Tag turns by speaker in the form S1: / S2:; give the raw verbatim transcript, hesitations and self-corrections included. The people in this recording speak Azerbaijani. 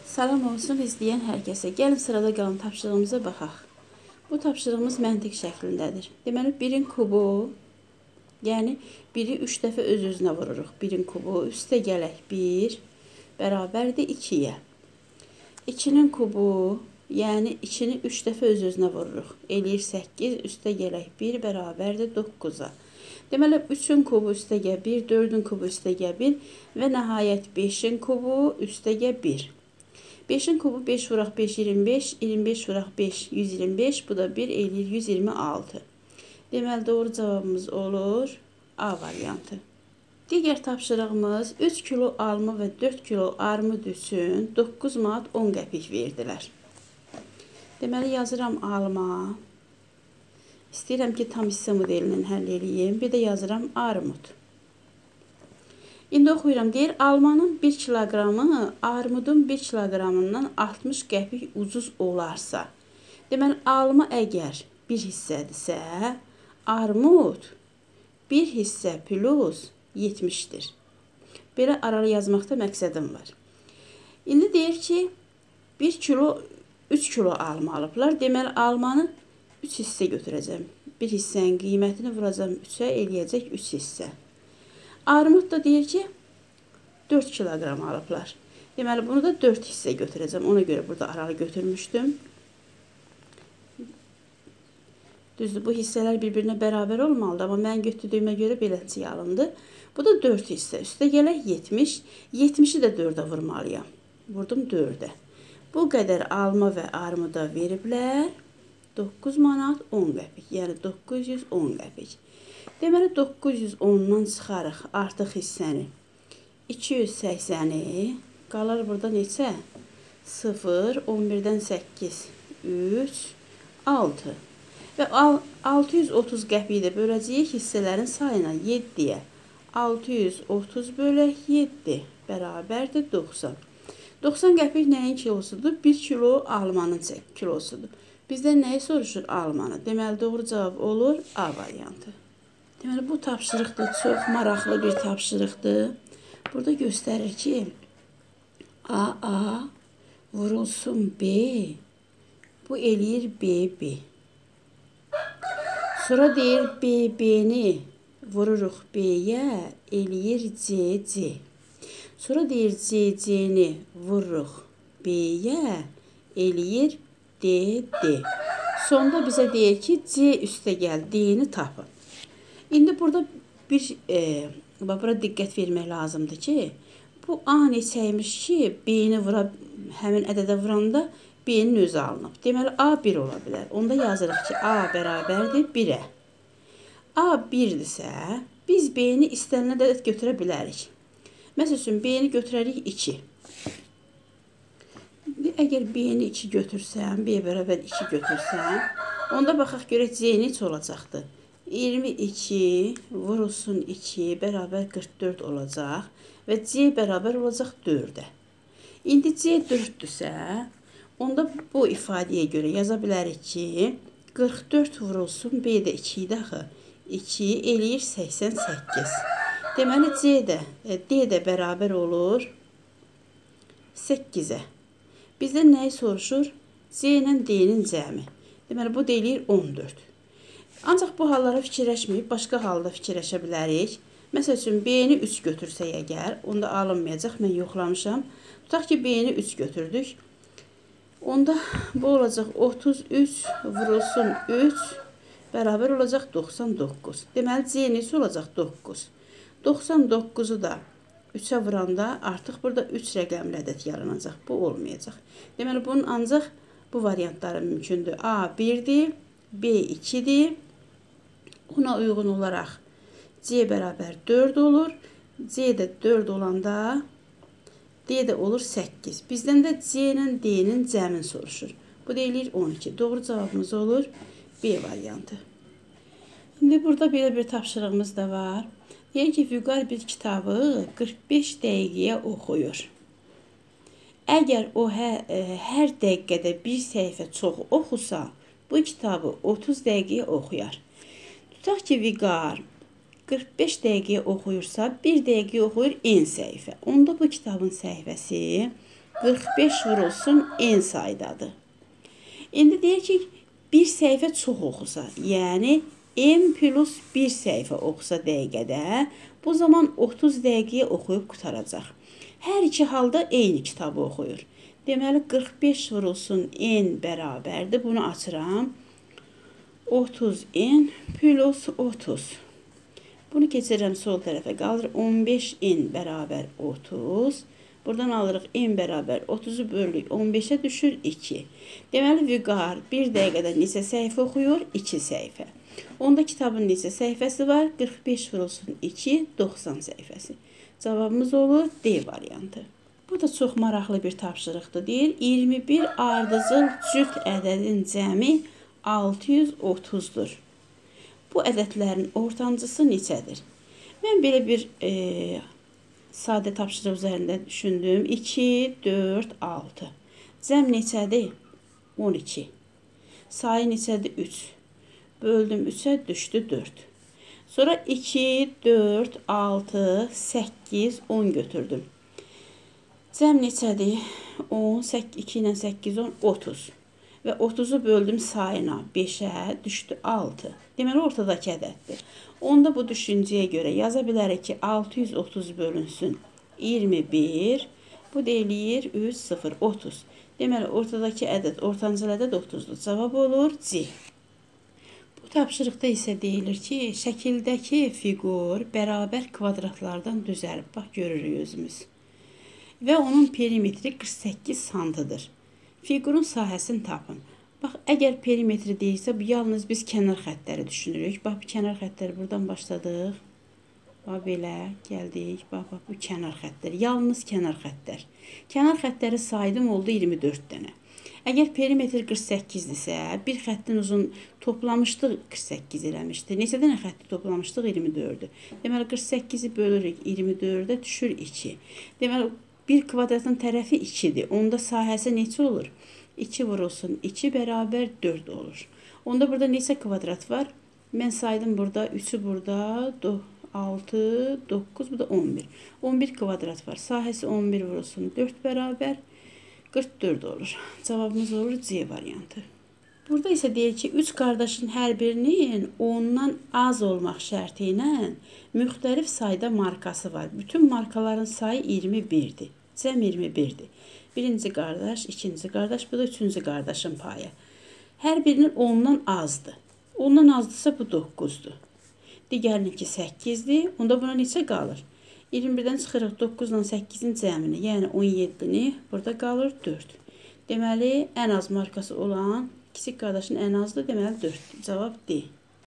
S1: Salam olsun izləyən hər kəsə. Gəlin sırada qalan tapşırığımıza baxaq. Bu tapşırığımız məntiq şəklindədir. Deməli, birin kubu, yəni biri üç dəfə öz-özünə vururuq. Birin kubu, üstə gələk bir, bərabərdir ikiyə. ikinin kubu, yəni ikini üç dəfə öz-özünə vururuq. Eləyir səkkiz, üstə gələk bir, bərabərdir doqquza. Deməli, üçün kubu üstə gəl bir, dördün kubu üstə gəl bir və nəhayət beşin kubu üstə gəl bir. beşin kubu beş vuraq beş, iyirmi beş, iyirmi beş vuraq beş, yüz iyirmi beş, bu da bir eləyir yüz iyirmi altı. Deməli, doğru cavabımız olur A variantı. Digər tapşırığımız üç kilo alma və dörd kilo armud üçün doqquz manat on qəpik verdilər. Deməli, yazıram alma. İstəyirəm ki, tam hissə modelini həll edeyim. Bir də yazıram armud. İndi oxuyuram, deyir, almanın bir kiloqramı armudun bir kiloqramından altmış qəpik ucuz olarsa. Deməli, alma əgər bir hissədirsə, armud bir hissə plus yetmişdir. Belə aralı yazmaqda məqsədim var. İndi deyir ki, bir kilo, üç kilo alma alıblar. Deməli, almanı üç hissə götürəcəm. Bir hissənin qiymətini vuracam üçə, eləyəcək üç hissə. Armud da deyir ki, dörd kiloqram alıblar. Deməli, bunu da dörd hissə götürəcəm. Ona görə burada aralı götürmüşdüm. Düzdür, bu hissələr bir-birinə bərabər olmalıdır. Amma mən götürdüyümə görə beləncə alındı. Bu da dörd hissə. Üstə gələk yetmiş. yetmişi də dördə vurmalıyam. Vurdum dördə. Bu qədər alma və armuda veriblər. doqquz manat on qəpik. Yəni, doqquz yüz on qəpik. Deməli, doqquz yüz ondan çıxarıq artıq hissəni. iki yüz səksəni qalar burada neçə? sıfır, on birdən səkkiz, üç, altı. Və altı yüz otuz qəpiyi də böləcəyik hissələrin sayına yeddiyə. altı yüz otuz bölək yeddi bərabərdir doxsan. doxsan qəpik nəyin kilosudur? bir kilo almanın kilosudur. Bizdən nəyi soruşur? Almanı. Deməli, doğru cavab olur A variantı. Deməli, bu tapşırıq da çox maraqlı bir tapşırıqdır. Burada göstərir ki, A A vurulsun B, bu eləyir B B. Sonra deyir B B'ni vururuq B'yə, eləyir C C. Sonra deyir C C'ni vururuq B'yə, eləyir D D. Sonda bizə deyir ki, C üstə gəl, D'ni tapın. İndi burada bir, e, bura diqqət vermək lazımdır ki, bu A neçəymiş ki, B-ni vura, həmin ədədə vuranda B-nin özü alınıb. Deməli, A bir ola bilər. Onda yazırıq ki, A bərabərdir birə. A birdirsə, biz B-ni istənilən ədəd götürə bilərik. Məsəl üçün, B-ni götürərik iki. Əgər B-ni iki götürsəm, B bərabər iki götürsəm, onda baxaq görək C neçə olacaqdır. iyirmi iki vurulsun iki bərabər qırx dörd olacaq və C bərabər olacaq dördə. İndi C dörddürsə, onda bu ifadəyə görə yaza bilərik ki, qırx dörd vurulsun B də iki idi axı. iki eləyir səksən səkkiz. Deməli, C də, D də bərabər olur səkkizə. Bizdən nəyi soruşur? C ilə D-nin cəmi. Deməli, bu da eləyir on dörd. Ancaq bu hallara fikirləşməyib, başqa halda fikirləşə bilərik. Məsəl üçün, B-ni üç götürsək əgər, onda alınmayacaq, mən yoxlamışam. Tutaq ki, B-ni üç götürdük. Onda bu olacaq otuz üç vurulsun üç bərabər olacaq doxsan doqquz. Deməli, C neçə olacaq? doqquz. doxsan doqquzu da üçə vuranda artıq burada üç rəqəmli ədəd yaranacaq. Bu olmayacaq. Deməli, bunun ancaq bu variantları mümkündür. A birdir, B ikidir. Ona uyğun olaraq C bərabər dörd olur. C də dörd olanda D də olur səkkiz. Bizdən də C ilə D-nin cəmin soruşur. Bu da eləyir on iki. Doğru cavabımız olur B variantı. İndi burada belə bir tapşırığımız da var. Deyək ki, Vüqar bir kitabı qırx beş dəqiqəyə oxuyur. Əgər o hər, hər dəqiqədə bir səhifə çox oxusa, bu kitabı otuz dəqiqəyə oxuyar. Tutaq ki, Vüqar qırx beş dəqiqəyə oxuyursa, bir dəqiqəyə oxuyur n səhifə. Onda bu kitabın səhifəsi qırx beş vurulsun n saydadır. İndi deyək ki, bir səhifə çox oxusa, yəni n plus bir səhifə oxusa dəqiqədə, bu zaman otuz dəqiqəyə oxuyub qutaracaq. Hər iki halda eyni kitabı oxuyur. Deməli, qırx beş vurulsun n bərabərdir. Bunu açıram. otuz n plus otuz. Bunu keçirəm sol tərəfə, qalır on beş n bərabər otuz. Buradan alırıq n bərabər otuzu bölürük on beşə düşür iki. Deməli, Vüqar bir dəqiqədə neçə səhifə oxuyur? iki səhifə. Onda kitabın neçə səhifəsi var? qırx beş vurulsun iki, doxsan səhifəsi. Cavabımız olur D variantı. Bu da çox maraqlı bir tapşırıqdır. Deyir, iyirmi bir ardıcıl cüt ədədin cəmi altı yüz otuzdur. Bu ədədlərin ortancısı neçədir? Mən belə bir e, sadə tapşırıq üzərində düşündüm. iki, dörd, altı. Cəm neçədir? on iki. Sayı neçədir? üç. Böldüm üçə, düşdü dörd. Sonra iki, dörd, altı, səkkiz, on götürdüm. Cəm neçədir? on, iki ilə səkkiz, on, otuz. Və otuzu böldüm sayına, beşə, düşdü altı. Deməli, ortadakı ədəddir. Onda bu düşüncəyə görə yaza bilərik ki, altı yüz otuz bölünsün iyirmi bir. Bu deyilir üç, sıfır, otuz. Deməli, ortadakı ədəd, ortancıl ədəd otuzdur. Cavab olur C. Bu tapşırıqda isə deyilir ki, şəkildəki fiqur bərabər kvadratlardan düzəlib. Bax, görürük özümüz. Və onun perimetri qırx səkkiz santıdır. Fiqurun sahəsini tapın. Bax, əgər perimetri deyilsə, bu yalnız biz kənar xəttləri düşünürük. Bax, kənar xəttləri buradan başladıq. Bax, belə gəldik. Bax, bax, bu kənar xəttlər. Yalnız kənar xəttlər. Kənar xəttləri saydım oldu iyirmi dörd dənə. Əgər perimetr qırx səkkizdirsə, bir xəttin uzun toplamışdıq qırx səkkiz eləmişdi. Neçə dənə xətti toplamışdıq? iyirmi dördü. Deməli, qırx səkkizi bölürük iyirmi dördə, düşür iki. Deməli, bir kvadratın tərəfi ikidir. Onda sahəsi neçə olur? iki vurulsun iki bərabər dörd olur. Onda burada neçə kvadrat var? Mən saydım burada, üçü burada, altı, doqquz, bu da on bir. on bir kvadrat var. Sahəsi on bir vurulsun dörd bərabər qırx dörd olur. Cavabımız olur C variantı. Burada isə deyir ki, üç qardaşın hər birinin ondan az olmaq şərti ilə müxtəlif sayda markası var. Bütün markaların sayı iyirmi birdir. Cəm iyirmi birdir. Birinci qardaş, ikinci qardaş, bu da üçüncü qardaşın payı. Hər birinin ondan azdır. Ondan azdırsa bu doqquzdur. Digərininki səkkizdir. Onda buna neçə qalır? iyirmi birdən çıxırıq doqquz ilə səkkizin cəmini, yəni on yeddini, burada qalır dörd. Deməli, ən az markası olan kiçik qardaşın ən azdır, deməli dörddür. Cavab D.